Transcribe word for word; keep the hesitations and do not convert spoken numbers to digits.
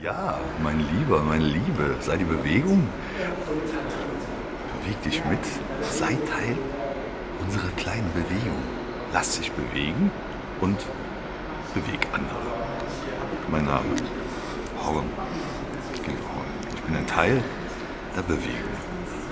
Ja, mein Lieber, meine Liebe, sei die Bewegung. Beweg dich mit, sei Teil unserer kleinen Bewegung. Lass dich bewegen und beweg andere. Mein Name, Horn. Ich bin ein Teil der Bewegung.